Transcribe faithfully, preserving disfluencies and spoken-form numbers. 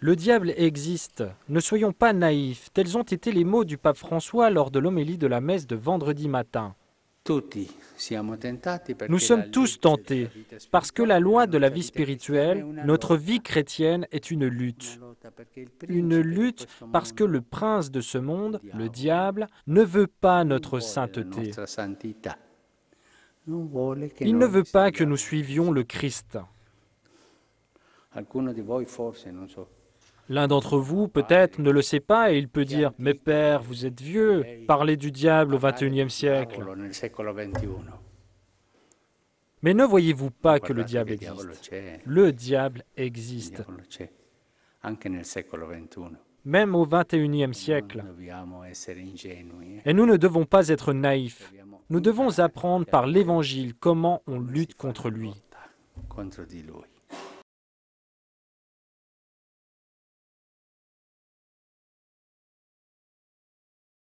Le diable existe. Ne soyons pas naïfs. Tels ont été les mots du pape François lors de l'homélie de la messe de vendredi matin. Nous sommes tous tentés, parce que la loi de la vie spirituelle, notre vie chrétienne est une lutte. Une lutte parce que le prince de ce monde, le diable, ne veut pas notre sainteté. Il ne veut pas que nous suivions le Christ. L'un d'entre vous, peut-être, ne le sait pas et il peut dire « Mais père, vous êtes vieux, parlez du diable au vingt et unième siècle. » Mais ne voyez-vous pas que le diable existe? Le diable existe. Même au vingt et unième siècle. Et nous ne devons pas être naïfs. Nous devons apprendre par l'Évangile comment on lutte contre lui.